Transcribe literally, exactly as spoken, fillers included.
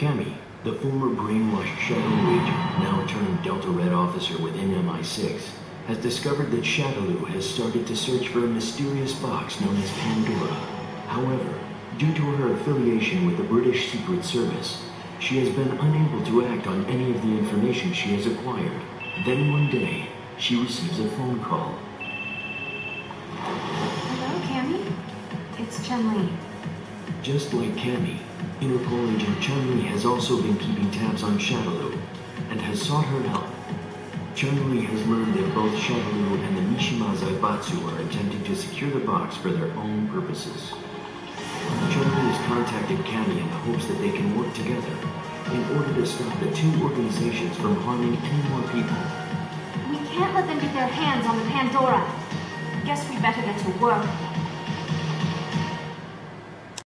Cammy, the former brainwashed Shadow agent, now turned Delta Red officer within M I six, has discovered that Shadaloo has started to search for a mysterious box known as Pandora. However, due to her affiliation with the British Secret Service, she has been unable to act on any of the information she has acquired. Then one day, she receives a phone call. Hello, Cammy? It's Chun-Li. Just like Cammy, Interpol agent Chun-Li has also been keeping tabs on Shadaloo and has sought her help. Chun-Li has learned that both Shadaloo and the Mishima Zaibatsu are attempting to secure the box for their own purposes. Chun-Li has contacted Cammy in the hopes that they can work together in order to stop the two organizations from harming any more people. We can't let them get their hands on the Pandora. Guess we better get to work.